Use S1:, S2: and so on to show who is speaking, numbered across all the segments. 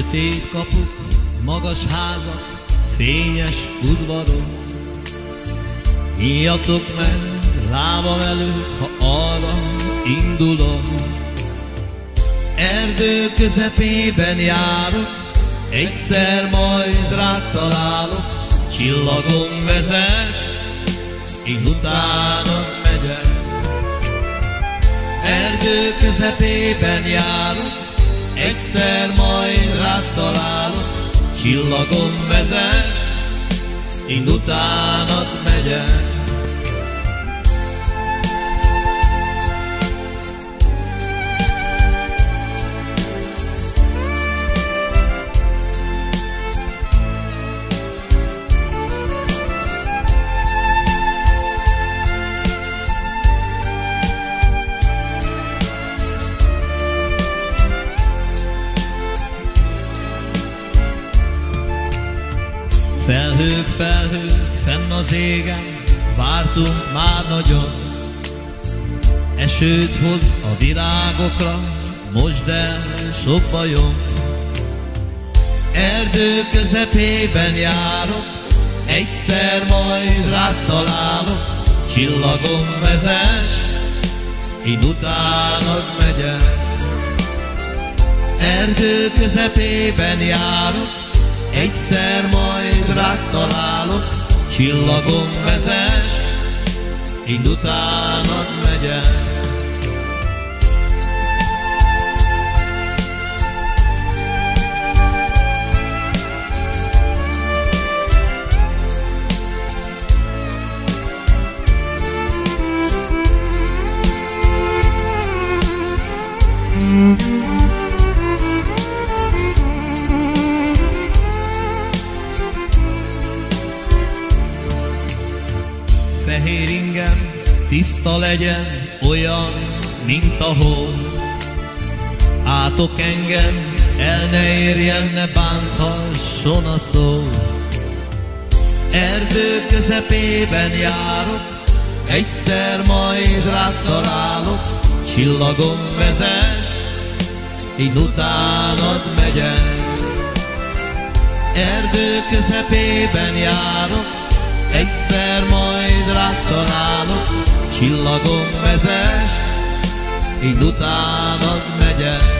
S1: Sötét kapuk, magas házak, fényes udvarok. Híjatok meg lábam előtt, ha arra indulok. Erdő közepében járok, egyszer majd rád találok. Csillagom vezess, én utánad megyek. Erdő közepében járok, egyszer majd rád találok. Csillagom vezess, én utánad megyek. Felhők, felhők, fenn az égen, vártunk már nagyon. Esőt hoz a virágokra, mosd el sok bajom. Erdő közepében járok, egyszer majd rád találok. Csillagom vezess, én utánad megyek. Erdő közepében járok, egyszer majd rád találok. Csillagom vezess, én utánad megyek. Fehér ingem tiszta legyen, olyan, mint a hó. Átok engem, el ne érjen, ne bánthasson a szó. Erdő közepében járok, egyszer majd rád találok. Csillagom vezess, én utánad megyek. Erdő közepében járok, egyszer majd rád találok. Csillagom vezess, én utánad megyek.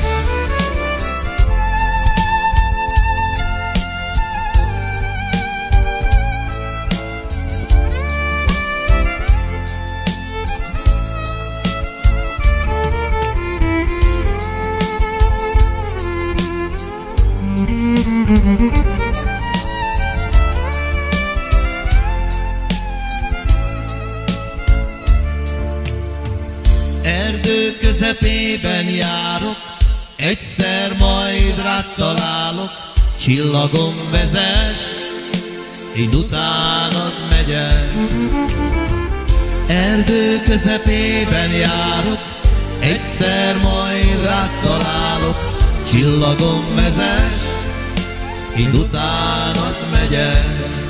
S1: Erdő közepében járok, egyszer majd rád találok. Csillagom vezess, én utánad megyek. Erdő közepében járok, egyszer majd rád találok. Csillagom vezess, én utánad megyek.